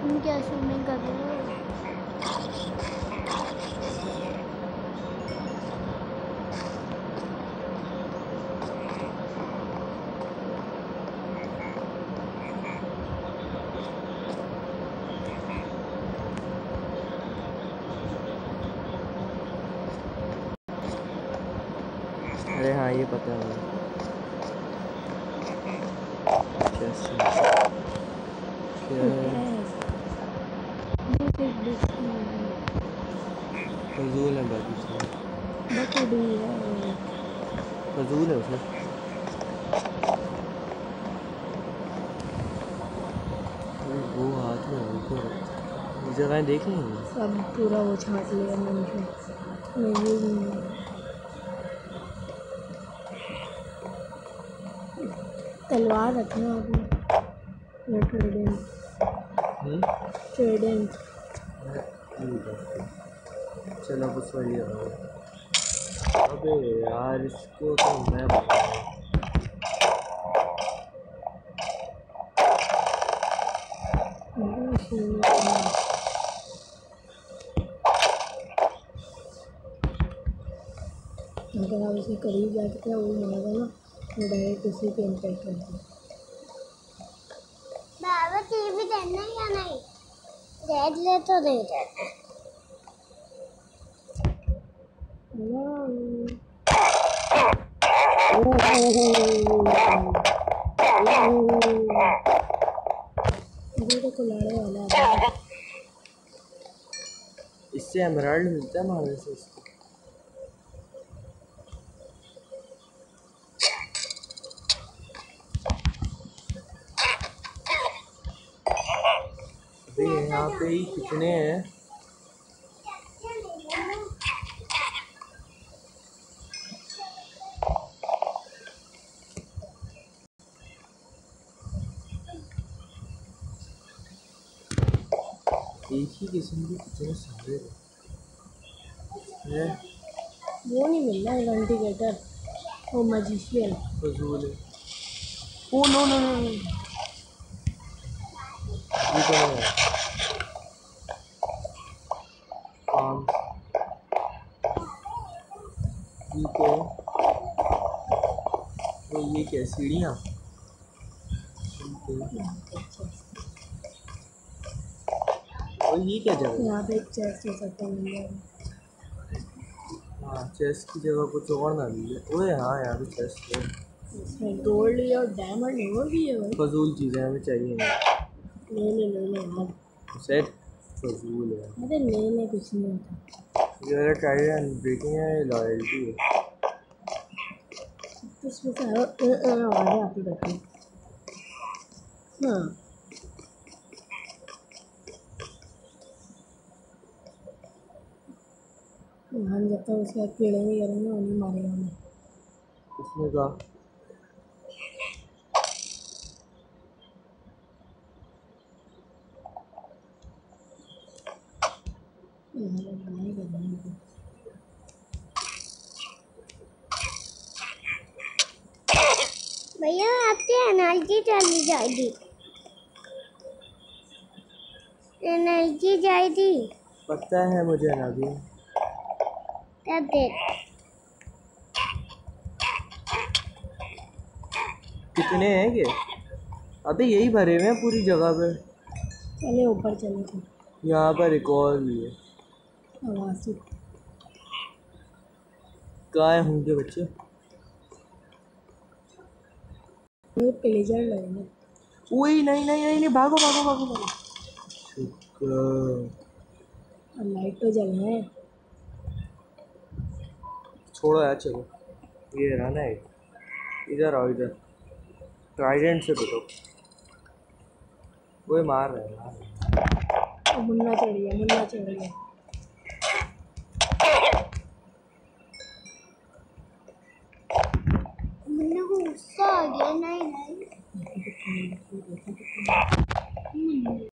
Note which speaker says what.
Speaker 1: तुम क्या स्विमिंग कर रहे हो?
Speaker 2: अरे हाँ ये पता है फजूल है बाकी फजूल है उसमें। वो हाथ में ऊपर जगह देख लेंगे
Speaker 1: सब पूरा वो छाट लिया मैंने। तलवार रखना आपने या ट्रेडेंट।
Speaker 2: चलो बस वही है। अबे यार इसको तो मैं बताऊँ
Speaker 1: अगर आप उसके करीब जाके क्या वो मारेगा ना, वो डायरेक्ट उसी पे इम्पैक्ट करता है। बाबा टीवी देखना या नहीं? रेड ले तो दे देना। को लड़े वाला है।
Speaker 2: इससे एमराल्ड मिलता है मारने से इसको। अबे यहाँ पे ही कितने हैं? एक ही किस्म के कितने सारे हैं।
Speaker 1: वो नहीं मिल रहा है इंडिकेटर, वो मैजिशियन
Speaker 2: फजूल है। ओ नो नो नो ये तो है काम ठीक है। तो ये क्या सीढ़ियाँ? और ये क्या जगह?
Speaker 1: यहाँ पे एक चेस्ट हो सकता है।
Speaker 2: हाँ चेस्ट की जगह कुछ और ना मिले। ओए हाँ यहाँ पे चेस्ट है।
Speaker 1: इसमें गोल्ड और डायमंड और भी है भाई।
Speaker 2: फजूल चीज़ें हमें चाहिए नहीं।
Speaker 1: ले यार
Speaker 2: सेट फजूल है।
Speaker 1: अरे ले कुछ नहीं होता।
Speaker 2: ये ट्राई ब्रेकिंग है लॉयल्टी है।
Speaker 1: तो इसमें से आवाज़ें आती रहती हैं। हाँ हम जब तक उसके बाद कीड़े नहीं करेंगे उन्हें मारेगा हमें।
Speaker 2: इसमें का
Speaker 1: भैया आपकी एनर्जी चली जाएगी। एनर्जी जाएगी
Speaker 2: पता है मुझे ना भी।
Speaker 1: तब देख
Speaker 2: कितने हैं ये? अबे यही भरे हुए हैं पूरी जगह पे।
Speaker 1: चले ऊपर चले थे।
Speaker 2: यहाँ पर एक और भी है।
Speaker 1: आवाज़
Speaker 2: कहाँ होंगे बच्चे?
Speaker 1: ये प्लेजर लगेगा।
Speaker 2: वही नहीं नहीं नहीं नहीं भागो भागो भागो भागो। शुक्र
Speaker 1: लाइट तो जल है।
Speaker 2: छोड़ो यार चलो। ये रहा ना इधर आओ इधर। ट्राइडेंट से तो वो मार रहे हैं।
Speaker 1: मुन्ना चढ़ गया। मुन्ना को गुस्सा आ गया। नहीं